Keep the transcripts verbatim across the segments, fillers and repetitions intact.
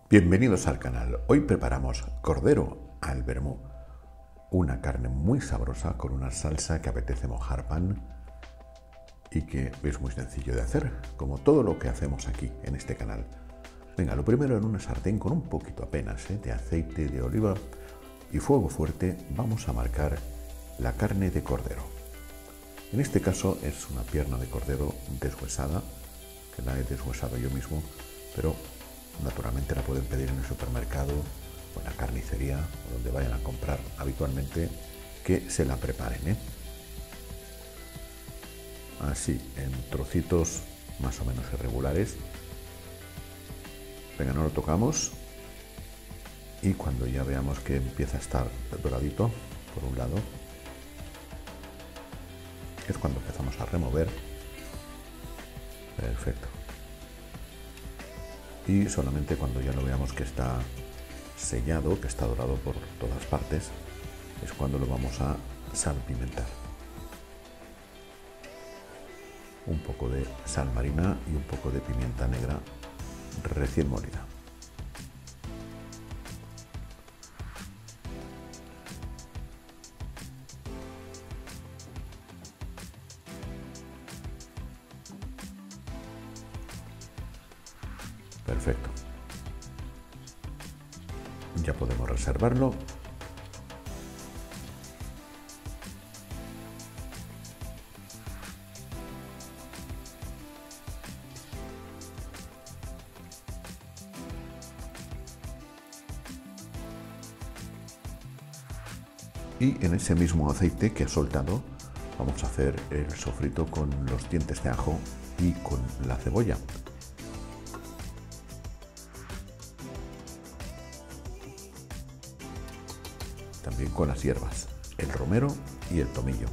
Bienvenidos al canal. Hoy preparamos cordero al vermú, una carne muy sabrosa con una salsa que apetece mojar pan y que es muy sencillo de hacer, como todo lo que hacemos aquí en este canal. Venga, lo primero, en una sartén con un poquito apenas ¿eh? de aceite de oliva y fuego fuerte vamos a marcar la carne de cordero. En este caso es una pierna de cordero deshuesada, que la he deshuesado yo mismo, pero naturalmente la pueden pedir en el supermercado o en la carnicería o donde vayan a comprar habitualmente, que se la preparen, ¿eh? Así, en trocitos más o menos irregulares. Venga, no lo tocamos. Y cuando ya veamos que empieza a estar doradito por un lado, es cuando empezamos a remover. Perfecto. Y solamente cuando ya lo veamos que está sellado, que está dorado por todas partes, es cuando lo vamos a salpimentar. Un poco de sal marina y un poco de pimienta negra recién molida. Perfecto. Ya podemos reservarlo. Y en ese mismo aceite que ha soltado vamos a hacer el sofrito con los dientes de ajo y con la cebolla. También con las hierbas, el romero y el tomillo.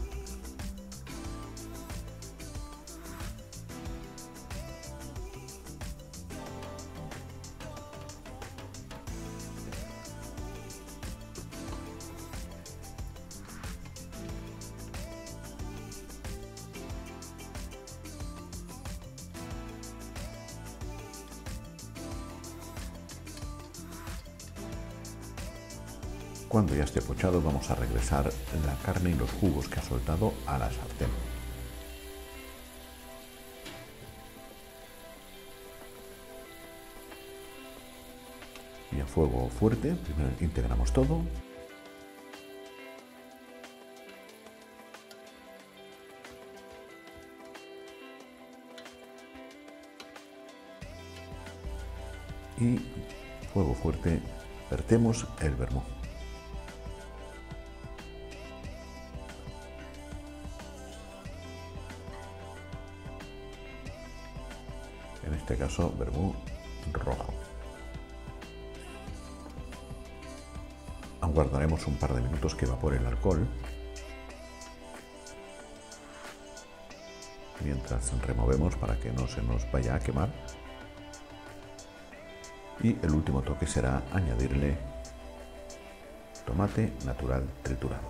Cuando ya esté pochado vamos a regresar la carne y los jugos que ha soltado a la sartén. Y a fuego fuerte, primero integramos todo. Y fuego fuerte, vertemos el vermú. En este caso, vermú rojo. Aguardaremos un par de minutos que evapore el alcohol, mientras removemos para que no se nos vaya a quemar. Y el último toque será añadirle tomate natural triturado.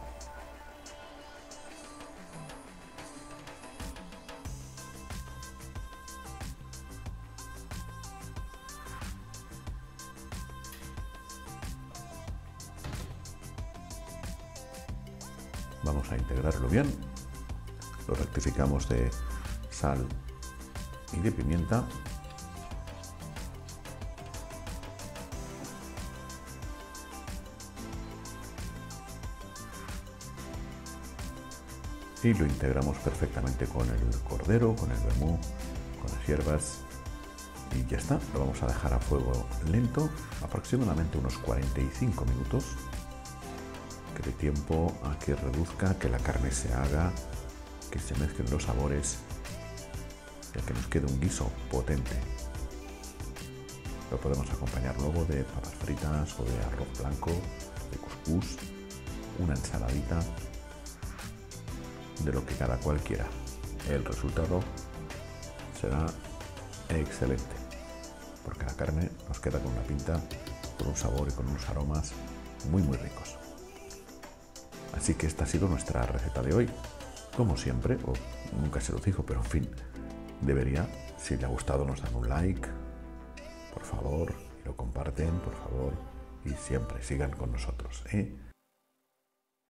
Vamos a integrarlo bien, lo rectificamos de sal y de pimienta. Y lo integramos perfectamente con el cordero, con el vermú, con las hierbas. Y ya está, lo vamos a dejar a fuego lento, aproximadamente unos cuarenta y cinco minutos. Que dé tiempo a que reduzca, que la carne se haga, que se mezclen los sabores y a que nos quede un guiso potente. Lo podemos acompañar luego de papas fritas o de arroz blanco, de cuscús, una ensaladita, de lo que cada cual quiera. El resultado será excelente, porque la carne nos queda con una pinta, con un sabor y con unos aromas muy muy ricos. Así que esta ha sido nuestra receta de hoy. Como siempre, o nunca se lo digo, pero en fin, debería, si le ha gustado, nos dan un like, por favor, lo comparten, por favor, y siempre sigan con nosotros, ¿eh?